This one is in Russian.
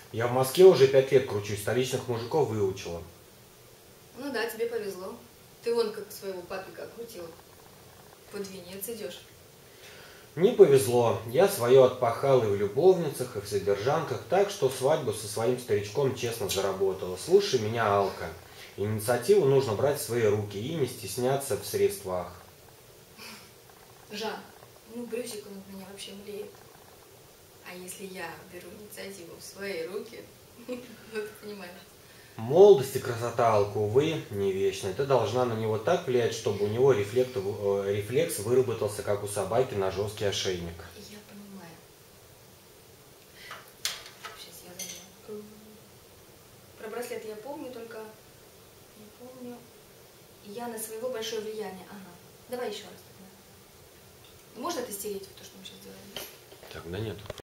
Я в Москве уже 5 лет кручусь, столичных мужиков выучила. Ну да, тебе повезло. Ты вон как своего папика крутил. Под венец идешь. Не повезло, я свое отпахал и в любовницах, и в содержанках, так что свадьбу со своим старичком честно заработала. Слушай меня, Алка, инициативу нужно брать в свои руки и не стесняться в средствах. Жан, ну Брюсик он от меня вообще млеет. А если я беру инициативу в свои руки, ну ты понимаешь. Молодость и красота, Алка, увы, не вечны. Ты должна на него так влиять, чтобы у него рефлекс выработался, как у собаки, на жесткий ошейник. Я понимаю. Сейчас я забыла. Про браслет я помню, только не помню. Я на своего большое влияние. Ага. Давай еще раз тогда. Можно это стереть, то, что мы сейчас делаем? Так, да нет.